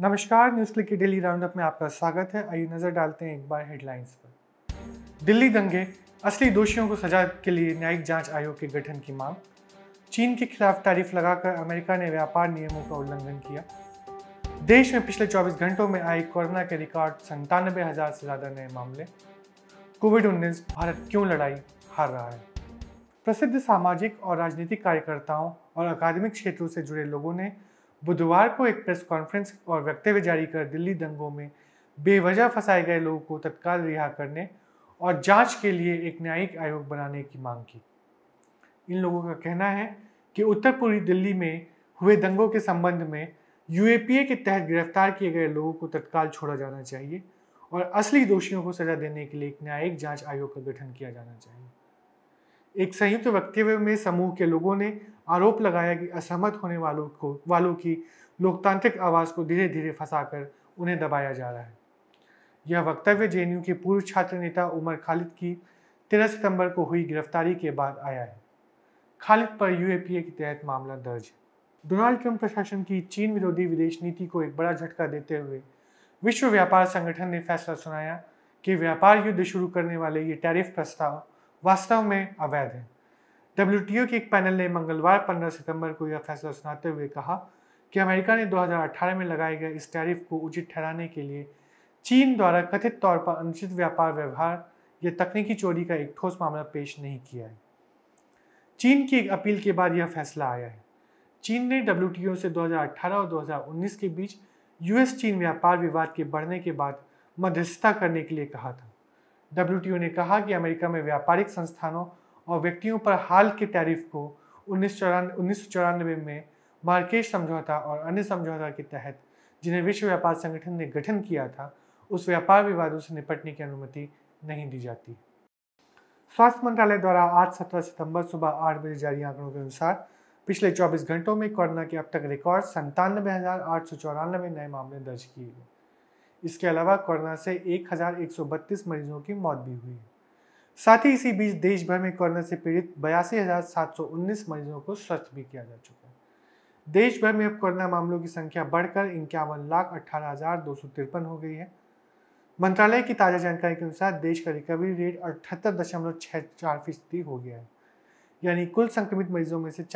नमस्कार, news click के daily roundup में आपका स्वागत है। आइए नजर डालते हैं एक बार हेडलाइंस पर। दिल्ली दंगे, असली दोषियों को सजा के लिए न्यायिक जांच आयोग के गठन की मांग। चीन के खिलाफ टैरिफ लगाकर अमेरिका ने व्यापार नियमों का उल्लंघन किया। देश में पिछले 24 घंटों में आए कोरोना के रिकॉर्ड 97,000 से ज्यादा नए मामले। कोविड-19, भारत क्यों लड़ाई हार रहा है। प्रसिद्ध सामाजिक और राजनीतिक कार्यकर्ताओं और अकादमिक क्षेत्रों से जुड़े लोगों ने बुधवार को एक प्रेस कॉन्फ्रेंस और वक्तव्य जारी कर दिल्ली दंगों में बेवजह फंसाए गए लोगों को तत्काल रिहा करने और जांच के लिए एक न्यायिक आयोग बनाने की मांग की। इन लोगों का कहना है कि उत्तर पूर्वी दिल्ली में हुए दंगों के संबंध में यूएपीए के तहत गिरफ्तार किए गए लोगों को तत्काल छोड़ा जाना चाहिए और असली दोषियों को सजा देने के लिए एक न्यायिक जांच आयोग का गठन किया जाना चाहिए। एक संयुक्त वक्तव्य में समूह के लोगों ने आरोप लगाया कि असहमत होने वालों की लोकतांत्रिक आवाज को धीरे धीरे फंसाकर उन्हें दबाया जा रहा है। यह वक्तव्य जेएनयू के पूर्व छात्र नेता उमर खालिद की 13 सितंबर को हुई गिरफ्तारी के बाद आया है। खालिद पर यूएपीए के तहत मामला दर्ज है। डोनाल्ड ट्रंप प्रशासन की चीन विरोधी विदेश नीति को एक बड़ा झटका देते हुए विश्व व्यापार संगठन ने फैसला सुनाया कि व्यापार युद्ध शुरू करने वाले ये टैरिफ प्रस्ताव वास्तव में अवैध है। WTO के एक पैनल ने मंगलवार 15 सितंबर को यह फैसला सुनाते हुए कहा कि अमेरिका ने 2018 में लगाए गए इस टैरिफ को उचित ठहराने के लिए चीन द्वारा कथित तौर पर अनुचित व्यापार व्यवहार या तकनीकी चोरी का एक ठोस मामला पेश नहीं किया है। चीन की एक अपील के बाद यह फैसला आया है। चीन ने WTO से 2018 और 2019 के बीच US चीन व्यापार विवाद के बढ़ने के बाद मध्यस्थता करने के लिए कहा था। WTO ने कहा कि अमेरिका में व्यापारिक संस्थानों और व्यक्तियों पर हाल के टैरिफ को 1994 में मार्केश समझौता और अन्य समझौता के तहत जिन्हें विश्व व्यापार संगठन ने गठन किया था, उस व्यापार विवादों से निपटने की अनुमति नहीं दी जाती। स्वास्थ्य मंत्रालय द्वारा आज 17 सितंबर सुबह 8 बजे जारी आंकड़ों के अनुसार पिछले 24 घंटों में कोरोना के अब तक रिकॉर्ड 97,894 नए मामले दर्ज किए गए। इसके अलावा कोरोना से 1,132 मरीजों की मौत भी हुई है। साथ ही इसी बीच देश भर में कोरोना से पीड़ित 82,719 मरीजों को स्वस्थ भी किया जा चुका है। देश भर में अब कोरोना मामलों की संख्या बढ़कर 51,18,253 हो गई है। मंत्रालय की ताजा जानकारी के अनुसार देश का रिकवरी रेट 78.64% हो गया है, यानी कुल संक्रमित मरीजों में से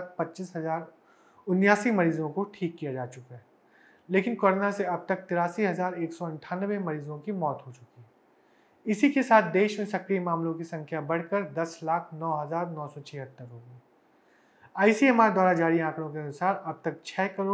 40,25,079 मरीजों को ठीक किया जा चुका है। लेकिन कोरोना से अब तक 83,198 मरीजों की मौत हो चुकी है। इसी के साथ देश में सक्रिय मामलों की संख्या बढ़कर 10,09,976 हो गई। ICMR द्वारा जारी आंकड़ों के अनुसार अब तक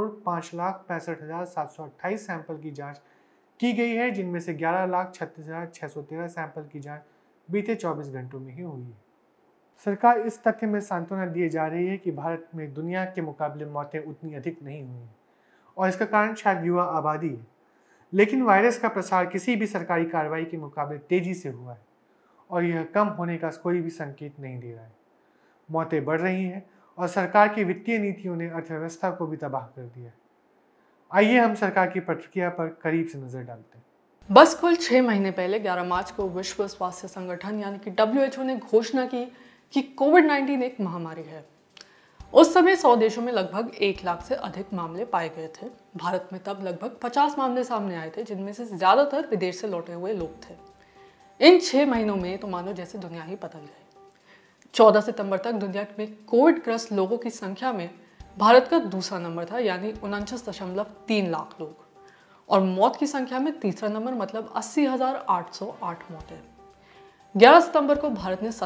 6,05,65,728 सैंपल की जांच की गई है, जिनमें से 11,36,613 सैंपल की जांच बीते 24 घंटों में ही हुई है। सरकार इस तथ्य में सांत्वना दिए जा रही है कि भारत में दुनिया के मुकाबले मौतें उतनी अधिक नहीं हुई हैं और इसका कारण शायद युवा आबादी है। लेकिन वायरस का प्रसार किसी भी सरकारी कार्रवाई के मुकाबले तेजी से हुआ है और यह कम होने का कोई भी संकेत नहीं दे रहा है। मौतें बढ़ रही हैं और सरकार की वित्तीय नीतियों ने अर्थव्यवस्था को भी तबाह कर दिया है। आइए हम सरकार की प्रतिक्रिया पर करीब से नजर डालते हैं। बस कुल 6 महीने पहले 11 मार्च को विश्व स्वास्थ्य संगठन यानी कि WHO ने घोषणा की कि कोविड-19 एक महामारी है। उस समय 100 देशों में लगभग 1 लाख से अधिक मामले पाए गए थे। भारत में तब लगभग 50 मामले सामने आए थे, जिनमें से ज्यादातर विदेश से लौटे हुए लोग थे। इन 6 महीनों में तो मानो जैसे दुनिया ही बदल गई। 14 सितंबर तक दुनिया में कोविड ग्रस्त लोगों की संख्या में भारत का दूसरा नंबर था, यानी 49.3 लाख लोग, और मौत की संख्या में तीसरा नंबर मतलब 80,808 मौतें। 11 सितंबर को भारत ने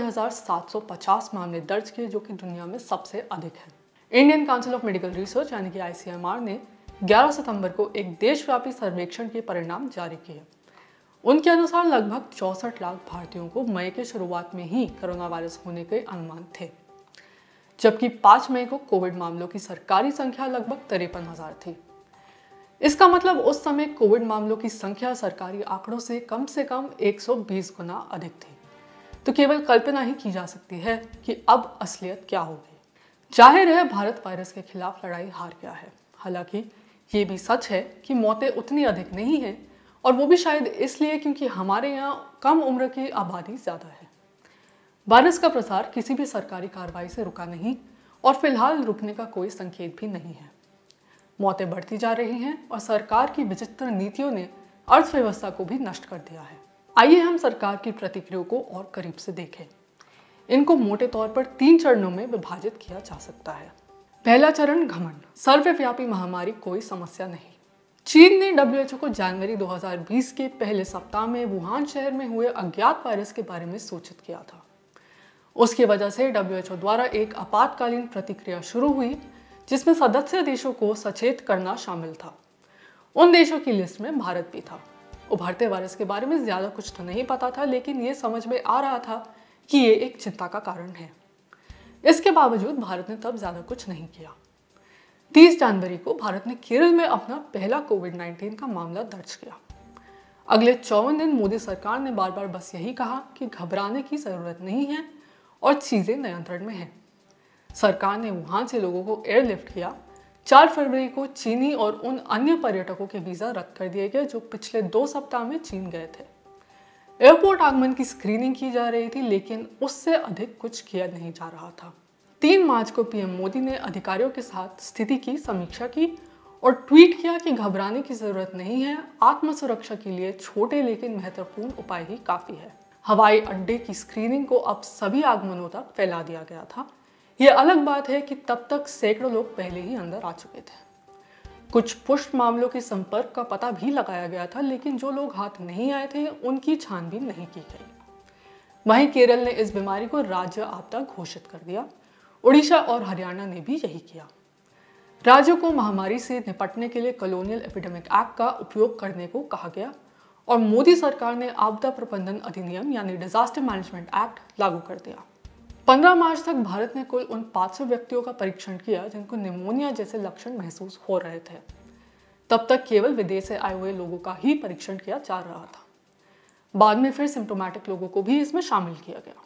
97,750 मामले दर्ज किए, जो कि दुनिया में सबसे अधिक है। Indian council of medical research यानी कि ICMR ने 11 सितंबर को एक देशव्यापी सर्वेक्षण के परिणाम जारी किए। उनके अनुसार लगभग 64 लाख भारतीयों को मई के शुरुआत में ही कोरोना वायरस होने के अनुमान थे, जबकि 5 मई को कोविड मामलों की सरकारी संख्या लगभग 53,000 थी। इसका मतलब उस समय कोविड मामलों की संख्या सरकारी आंकड़ों से कम 120 गुना अधिक थी। तो केवल कल्पना ही की जा सकती है कि अब असलियत क्या होगी। जाहिर है भारत वायरस के खिलाफ लड़ाई हार गया है। हालांकि ये भी सच है कि मौतें उतनी अधिक नहीं हैं, और वो भी शायद इसलिए क्योंकि हमारे यहाँ कम उम्र की आबादी ज़्यादा है। वायरस का प्रसार किसी भी सरकारी कार्रवाई से रुका नहीं और फिलहाल रुकने का कोई संकेत भी नहीं है। मौतें बढ़ती जा रही हैं और सरकार की विचित्र नीतियों ने अर्थव्यवस्था को भी नष्ट कर दिया है। आइए हम सरकार की प्रतिक्रियाओं को और करीब से देखें। इनको मोटे तौर पर 3 चरणों में विभाजित किया जा सकता है। पहला चरण, घमंड। सर्वव्यापी महामारी कोई समस्या नहीं। चीन ने WHO को जनवरी 2020 के पहले सप्ताह में वुहान शहर में हुए अज्ञात वायरस के बारे में सूचित किया था। उसकी वजह से WHO द्वारा एक आपातकालीन प्रतिक्रिया शुरू हुई जिसमें सदस्य देशों को सचेत करना शामिल था। उन देशों की लिस्ट में भारत भी था। उभरते वायरस के बारे में ज्यादा कुछ तो नहीं पता था, लेकिन ये समझ में आ रहा था कि ये एक चिंता का कारण है। इसके बावजूद भारत ने तब ज्यादा कुछ नहीं किया। 30 जनवरी को भारत ने केरल में अपना पहला कोविड-19 का मामला दर्ज किया। अगले 54 दिन मोदी सरकार ने बार बार बस यही कहा कि घबराने की जरूरत नहीं है और चीजें नियंत्रण में हैं। सरकार ने वुहान से लोगों को एयरलिफ्ट किया। 4 फरवरी को चीनी और उन अन्य पर्यटकों के वीजा रद्द कर दिए गए जो पिछले 2 सप्ताह में चीन गए थे। एयरपोर्ट आगमन की स्क्रीनिंग की जा रही थी, लेकिन उससे अधिक कुछ किया नहीं जा रहा था। 3 मार्च को पीएम मोदी ने अधिकारियों के साथ स्थिति की समीक्षा की और ट्वीट किया कि घबराने की जरूरत नहीं है, आत्म सुरक्षा के लिए छोटे लेकिन महत्वपूर्ण उपाय ही काफी है। हवाई अड्डे की स्क्रीनिंग को अब सभी आगमनों तक फैला दिया गया था। ये अलग बात है कि तब तक सैकड़ों लोग पहले ही अंदर आ चुके थे। कुछ पुष्ट मामलों के संपर्क का पता भी लगाया गया था, लेकिन जो लोग हाथ नहीं आए थे उनकी छानबीन नहीं की गई। वहीं केरल ने इस बीमारी को राज्य आपदा घोषित कर दिया। उड़ीसा और हरियाणा ने भी यही किया। राज्यों को महामारी से निपटने के लिए कॉलोनियल एपिडेमिक एक्ट का उपयोग करने को कहा गया और मोदी सरकार ने आपदा प्रबंधन अधिनियम यानी डिजास्टर मैनेजमेंट एक्ट लागू कर दिया। 15 मार्च तक भारत ने कुल उन 500 व्यक्तियों का परीक्षण किया जिनको निमोनिया जैसे लक्षण महसूस हो रहे थे। तब तक केवल विदेश से आए हुए लोगों का ही परीक्षण किया जा रहा था। बाद में फिर सिम्टोमेटिक लोगों को भी इसमें शामिल किया गया।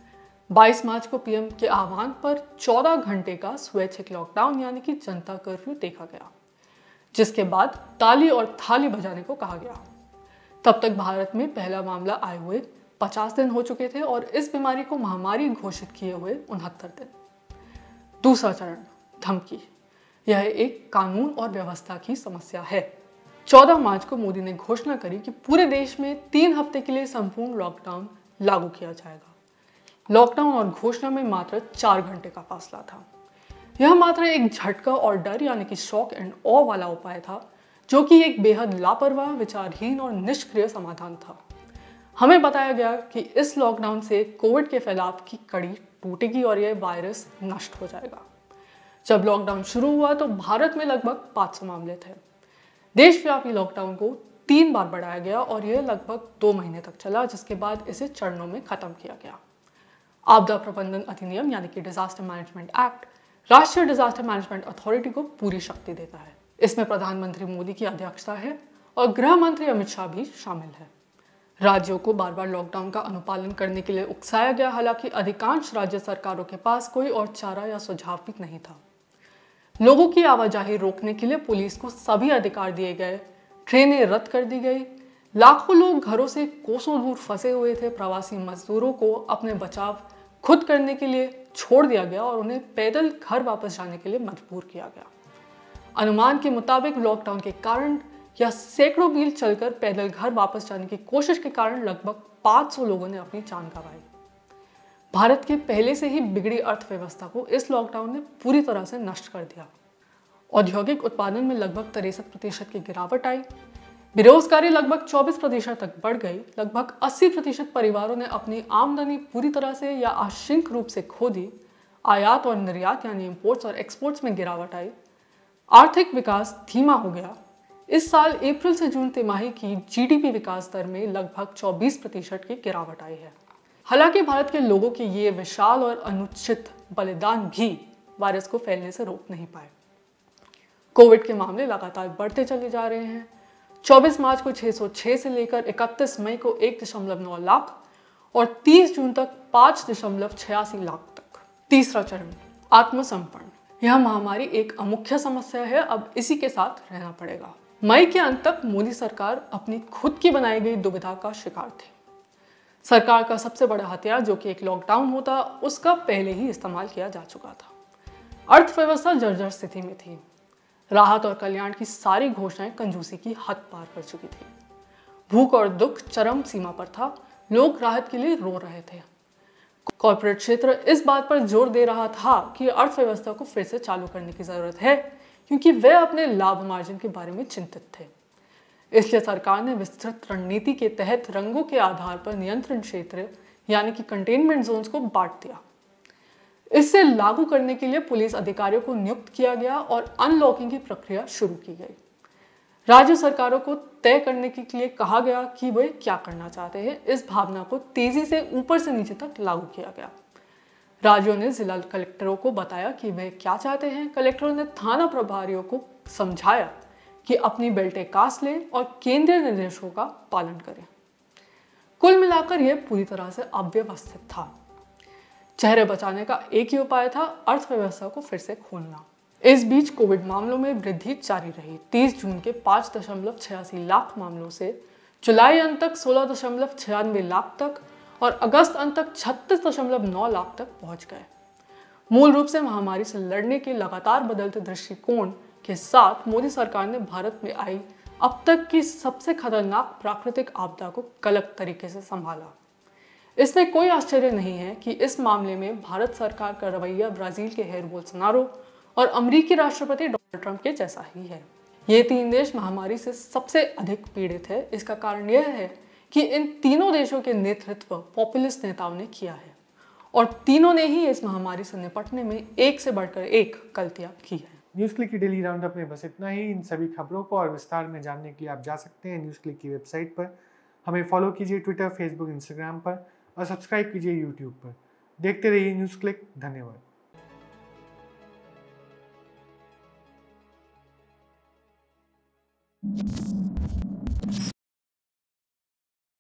22 मार्च को पीएम के आह्वान पर 14 घंटे का स्वैच्छिक लॉकडाउन यानी कि जनता कर्फ्यू देखा गया, जिसके बाद ताली और थाली बजाने को कहा गया। तब तक भारत में पहला मामला आए हुए 50 दिन हो चुके थे और इस बीमारी को महामारी घोषित किए हुए 69 दिन। दूसरा चरण, धमकी। यह एक कानून और व्यवस्था की समस्या है। 14 मार्च को मोदी ने घोषणा करी कि पूरे देश में 3 हफ्ते के लिए संपूर्ण लॉकडाउन लागू किया जाएगा। लॉकडाउन और घोषणा में मात्र 4 घंटे का फासला था। यह मात्र एक झटका और डर यानी कि शॉक एंड ऑ वाला उपाय था, जो कि एक बेहद लापरवाह, विचारहीन और निष्क्रिय समाधान था। हमें बताया गया कि इस लॉकडाउन से कोविड के फैलाव की कड़ी टूटेगी और यह वायरस नष्ट हो जाएगा। जब लॉकडाउन शुरू हुआ तो भारत में लगभग 500 मामले थे। देशव्यापी लॉकडाउन को 3 बार बढ़ाया गया और यह लगभग 2 महीने तक चला, जिसके बाद इसे चरणों में खत्म किया गया। आपदा प्रबंधन अधिनियम यानी कि डिजास्टर मैनेजमेंट एक्ट राष्ट्रीय डिजास्टर मैनेजमेंट अथॉरिटी को पूरी शक्ति देता है। इसमें प्रधानमंत्री मोदी की अध्यक्षता है और गृह मंत्री अमित शाह भी शामिल है। राज्यों को बार बार लॉकडाउन का अनुपालन करने के लिए उकसाया गया, हालांकि अधिकांश राज्य सरकारों के पास कोई और चारा या सुझाव भी नहीं था। लोगों की आवाजाही रोकने के लिए पुलिस को सभी अधिकार दिए गए, ट्रेनें रद्द कर दी गई, लाखों लोग घरों से कोसों दूर फंसे हुए थे। प्रवासी मजदूरों को अपने बचाव खुद करने के लिए छोड़ दिया गया और उन्हें पैदल घर वापस जाने के लिए मजबूर किया गया। अनुमान के मुताबिक लॉकडाउन के कारण या सैकड़ों मील चलकर पैदल घर वापस जाने की कोशिश के कारण लगभग 500 लोगों ने अपनी जान गंवाई। भारत के पहले से ही बिगड़ी अर्थव्यवस्था को इस लॉकडाउन ने पूरी तरह से नष्ट कर दिया। औद्योगिक उत्पादन में लगभग 63% की गिरावट आई। बेरोजगारी लगभग 24% तक बढ़ गई। लगभग 80% परिवारों ने अपनी आमदनी पूरी तरह से या आंशिक रूप से खो दी। आयात और निर्यात यानी इंपोर्ट्स और एक्सपोर्ट्स में गिरावट आई। आर्थिक विकास धीमा हो गया। इस साल अप्रैल से जून तिमाही की जीडीपी विकास दर में लगभग 24% की गिरावट आई है। हालांकि भारत के लोगों के ये विशाल और अनुचित बलिदान भी वायरस को फैलने से रोक नहीं पाए। कोविड के मामले लगातार बढ़ते चले जा रहे हैं। 24 मार्च को 606 से लेकर 31 मई को 1.9 लाख और 30 जून तक 5.86 लाख तक। तीसरा चरण, आत्मसमर्पण। यह महामारी एक अमुख्य समस्या है, अब इसी के साथ रहना पड़ेगा। मई के अंत तक मोदी सरकार अपनी खुद की बनाई गई दुविधा का शिकार थी। सरकार का सबसे बड़ा हथियार जो कि एक लॉकडाउन होता, उसका पहले ही इस्तेमाल किया जा चुका था। अर्थव्यवस्था जर्जर स्थिति में थी। राहत और कल्याण की सारी घोषणाएं कंजूसी की हद पार कर चुकी थी। भूख और दुख चरम सीमा पर था, लोग राहत के लिए रो रहे थे। कॉर्पोरेट क्षेत्र इस बात पर जोर दे रहा था कि अर्थव्यवस्था को फिर से चालू करने की जरूरत है, क्योंकि वे अपने लाभ मार्जिन के बारे में चिंतित थे। इसलिए सरकार ने विस्तृत रणनीति के तहत रंगों के आधार पर नियंत्रण क्षेत्र यानी कि कंटेनमेंट जोन्स को बांट दिया। इससे लागू करने के लिए पुलिस अधिकारियों को नियुक्त किया गया और अनलॉकिंग की प्रक्रिया शुरू की गई। राज्य सरकारों को तय करने के लिए कहा गया कि वे क्या करना चाहते हैं। इस भावना को तेजी से ऊपर से नीचे तक लागू किया गया। राज्यों ने जिला कलेक्टरों को बताया कि वे क्या चाहते हैं। कलेक्टरों ने थाना प्रभारियों को समझाया कि अपनी बेल्टें कास लें और केंद्रीय निर्देशों का पालन करें। कुल मिलाकर यह पूरी तरह से अव्यवस्थित था। चेहरे बचाने का एक ही उपाय था, अर्थव्यवस्था को फिर से खोलना। इस बीच कोविड मामलों में वृद्धि जारी रही। 30 जून के 5.86 लाख मामलों से जुलाई अंत तक 16.96 लाख तक और अगस्त अंत तक 36.9 लाख तक पहुंच गए। मूल रूप से महामारी से लड़ने के लगातार बदलते दृष्टिकोण के साथ मोदी सरकार ने भारत में आई अब तक की सबसे खतरनाक प्राकृतिक आपदा को गलत तरीके से संभाला। इसमें कोई आश्चर्य नहीं है कि इस मामले में भारत सरकार का रवैया ब्राजील के हेर बोल्सोनारो और अमेरिकी राष्ट्रपति डोनाल्ड ट्रंप के जैसा ही है। ये तीन देश महामारी से सबसे अधिक पीड़ित है। इसका कारण यह है कि इन तीनों देशों के नेतृत्व पॉपुलिस्ट नेताओं ने किया है और तीनों ने ही इस महामारी से निपटने में एक से बढ़कर एक गलतियां की है। न्यूज़ क्लिक की डेली राउंडअप में बस इतना ही। इन सभी खबरों को और विस्तार में जानने के लिए आप जा सकते हैं न्यूज़ क्लिक की वेबसाइट पर। हमें फॉलो कीजिए ट्विटर, फेसबुक, इंस्टाग्राम पर और सब्सक्राइब कीजिए यूट्यूब पर। देखते रहिए न्यूज़ क्लिक। धन्यवाद।